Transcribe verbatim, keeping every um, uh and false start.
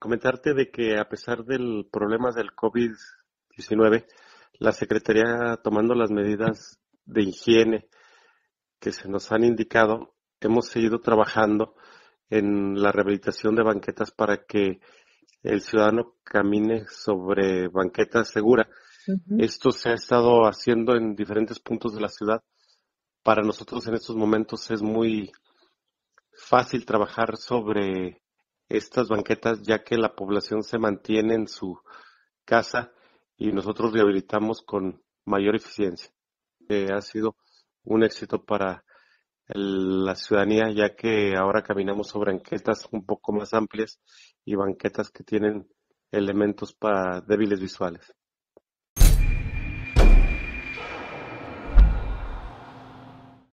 comentarte de que a pesar del problema del COVID diecinueve, la Secretaría, tomando las medidas de higiene que se nos han indicado, hemos seguido trabajando en la rehabilitación de banquetas para que el ciudadano camine sobre banquetas seguras. Ujú. Esto se ha estado haciendo en diferentes puntos de la ciudad. Para nosotros en estos momentos es muy fácil trabajar sobre estas banquetas, ya que la población se mantiene en su casa y nosotros rehabilitamos con mayor eficiencia. Eh, ha sido un éxito para el- la ciudadanía, ya que ahora caminamos sobre banquetas un poco más amplias y banquetas que tienen elementos para débiles visuales.